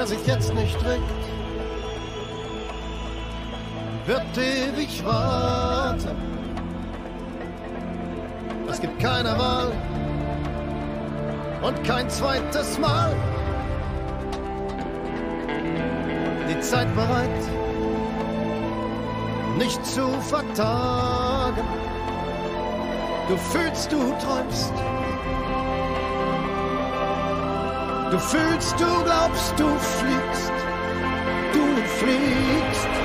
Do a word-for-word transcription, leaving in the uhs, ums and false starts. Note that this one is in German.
Wer sich jetzt nicht regt, wird ewig warten. Es gibt keine Wahl und kein zweites Mal. Die Zeit bereit, nicht zu vertagen. Du fühlst, du träumst. Du fühlst, du glaubst, du fliegst. Du fliegst.